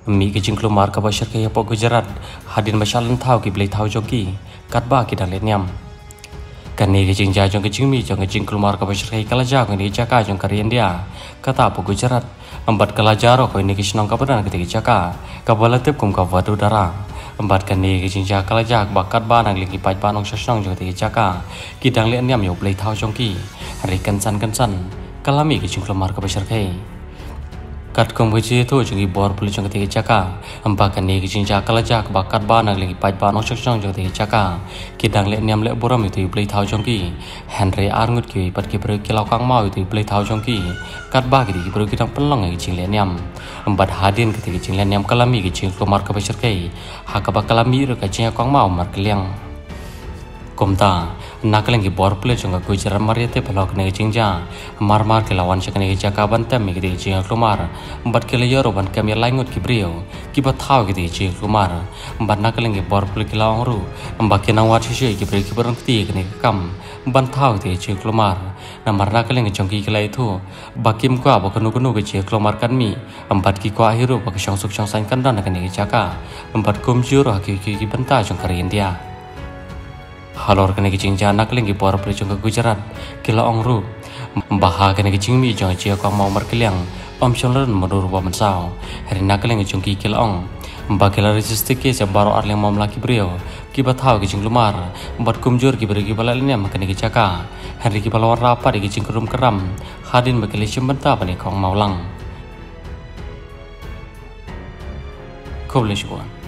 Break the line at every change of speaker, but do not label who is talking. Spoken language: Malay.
Mi ke jing keluar ke bashar ke yapo Gujarat hadin masyalan thau ki blai thau joki katba ki dalet nyam kani ke jing ja jong ke jing mi jong ke jing keluar ke bashar ke kalaja ko ni jaka jong karian dia kata po Gujarat embat kalajaro ko ni kisnong ka badan ke jaka ka balatip kum ka wadu dara embat kani ke jing ja kalaja bakat ba nang lingi paj banong sasnong jong te jaka ki dang le nyam yo blai thau jong ki hari kansan kalami ke jing keluar ke bashar ke kat kombuji tu jungi bor puli jong te jaka empat kani ke jing ja kalaja bakat ba nang lingi paj banong sasnong jong te jaka ki dang le nyam le boram itu blai thau jong ki Henry arngut ki pat ki bro ki laukang mau itu blai thau jong ki kat ba ki bro ki dang pelong ke jing le nyam empat hadin ke jing le nyam kalami ke jing keluar ke bashar ke hakaba kalami ro ke jing kang mau mar keliang komta nakalengi bor pule jonga Gujarat mariate pelok ne jingja mar ke lawan sekane jaka bantem mi gidi jinga klumar embat ke layoro ban kami laingut ki brio ki bathau gidi jinga klumar embat nakalengi bor pule ki lawang ru embat ke nawat sisi ki brio ki barang ti kene kam ban thau gidi jinga klumar namar nakalengi jongki kelai tu bakim kwa bakunu ke jinga klumar kan mi embat ki kwa hiru bak song sain kan dan kene jaka embat kumjur ki benta jong kari India halor kene kicing janak lagi por pelicung ke Gujarat kila ongru baha kene kicing mi jong cia kong mau merkeliang shonlen menurut wa mensau hari nak lagi jongki kila ong bakila resistik ke sebaro arleng mau melaki brio kibat hau kicing lumar empat kumjur ki beri balalnya makane kicaka hari ki balawar rapa di kicing keram hadin bakili benta pani kong maulang kau boleh